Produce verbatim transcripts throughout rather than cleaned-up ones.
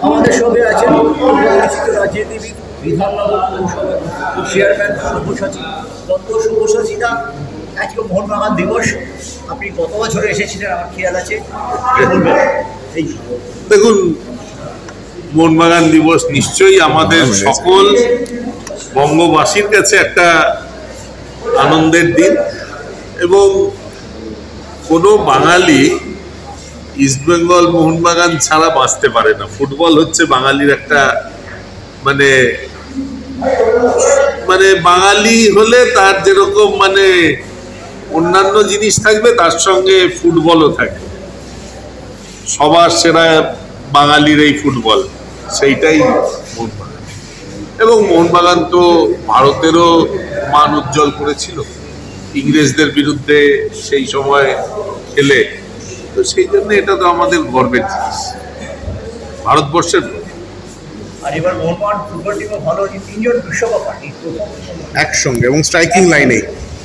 আমাদের সঙ্গে আছেন পরিচিত রাজনীতিবিদ, বিধাননগর পৌরসভার চেয়ারম্যান সব্যসাচী দত্ত। সব্যসাচীদা, আজকে মোহনবাগান দিবস, আপনি গত বছরে এসেছিলেন আমার খেয়াল আছে, এই দেখুন, মোহনবাগান দিবস নিশ্চয়ই আমাদের সকল বঙ্গবাসীর কাছে একটা আনন্দের দিন, এবং কোনো বাঙালি ইস্টবেঙ্গল মোহনবাগান ছাড়া বাঁচতে পারে না। ফুটবল হচ্ছে বাঙালির একটা মানে মানে বাঙালি হলে তার যেরকম মানে অন্যান্য জিনিস থাকবে, তার সঙ্গে ফুটবলও থাকবে। সবার সেরা বাঙালির এই ফুটবল, সেইটাই মোহনবাগান। এবং মোহনবাগান তো ভারতেরও মান উজ্জ্বল করেছিল ইংরেজদের বিরুদ্ধে সেই সময় খেলে, তো সেই জন্য এটা তো আমাদের গর্বের জিনিস, ভারতবর্ষের। আর এবার মোহনবাগান ফুটবল টিমও ভালো, তিনজন বিশ্বকাপ পার্টি একসঙ্গে এবং স্ট্রাইকিং লাইনে।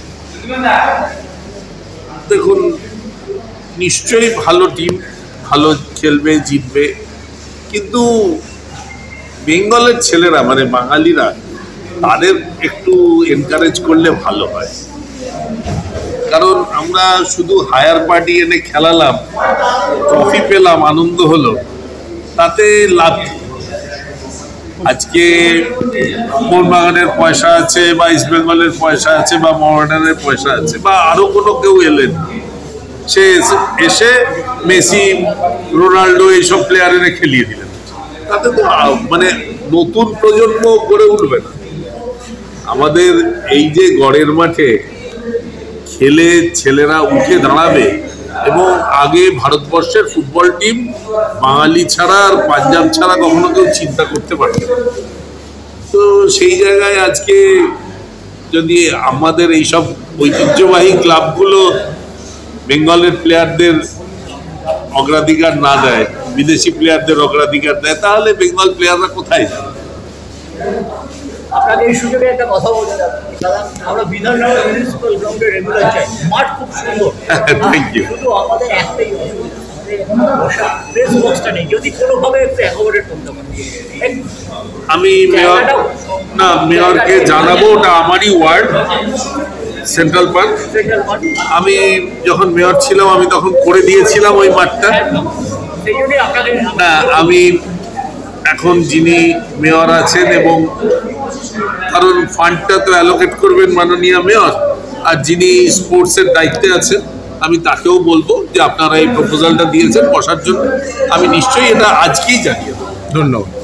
দেখুন, নিশ্চয়ই ভালো টিম, ভালো খেলবে, জিতবে, কিন্তু বেঙ্গলের ছেলেরা মানে বাঙালিরা, তাদের একটু এনকারেজ করলে ভালো হয়। কারণ আমরা শুধু হায়ার পার্টি এনে খেলালাম, ট্রফি পেলাম, আনন্দ হলো, তাতে লাভ। আজকে মোহনবাগানের পয়সা আছে, বা ইস্টবেঙ্গলের পয়সা আছে, বা মোহামেডানের পয়সা আছে, বা আরো কোনো কেউ এলেন, সে এসে মেসি, রোনাল্ডো এইসব প্লেয়ারেরা খেলিয়ে দিলেন, তাতে তো মানে নতুন প্রজন্ম গড়ে উঠবে না। আমাদের এই যে গড়ের মাঠে খেলে ছেলেরা উঠে দাঁড়াবে, এবং আগে ভারতবর্ষের ফুটবল টিম বাঙালি ছাড়া আর পাঞ্জাব ছাড়া কখনো কেউ চিন্তা করতে পারবে না। তো সেই জায়গায় আজকে যদি আমাদের এইসব ঐতিহ্যবাহী ক্লাবগুলো বেঙ্গলের প্লেয়ারদের অগ্রাধিকার না দেয়, বিদেশি প্লেয়ারদের অগ্রাধিকার দেয়, তাহলে বেঙ্গল প্লেয়াররা কোথায় যাবে? আপনাকে এই সুযোগে একটা কথা বলতে দাদা, আমরা বিধাননগর মিউনিসিপ্যাল গ্রাউন্ডে রেগুলার চাই, মাঠ খুব সুন্দর, শুধু আমাদের একটাই অসুবিধা, প্রেস বক্সটা নেই, যদি কোনোভাবে একটু অ্যাকোমোডেট করতে পারেন। আমি মেয়র না মেয়রকে জানাবো, ওটা আমারই ওয়ার্ড, সেন্ট্রাল পার্ক। আমি যখন মেয়র ছিলাম আমি তখন করে দিয়েছিলাম ওই মাঠটা। না, আমি এখন যিনি মেয়র আছেন, এবং কারণ ফান্ডটা তো অ্যালোকেট করবেন মাননীয় মেয়র, আর যিনি স্পোর্টসের দায়িত্বে আছেন, আমি তাকেও বলবো যে আপনারা এই প্রপোজালটা দিয়েছেন বসার জন্য, আমি নিশ্চয়ই এটা আজকেই জানিয়ে দেবো। ধন্যবাদ।